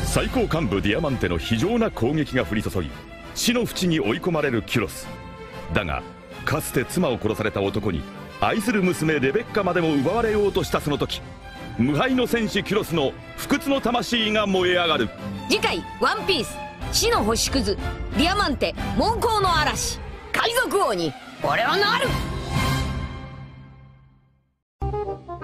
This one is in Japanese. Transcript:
最高幹部ディアマンテの非常な攻撃が降り注ぎ、死の淵に追い込まれるキュロスだが、かつて妻を殺された男に愛する娘レベッカまでも奪われようとしたその時、無敗の戦士キュロスの不屈の魂が燃え上がる。 次回「ワンピース死の星屑ディアマンテ猛攻の嵐海賊王に俺はなる。